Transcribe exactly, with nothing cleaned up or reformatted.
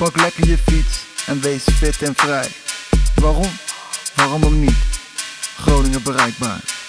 Pak lekker je fiets en wees fit en vrij. Waarom? Waarom ook niet? Groningen bereikbaar.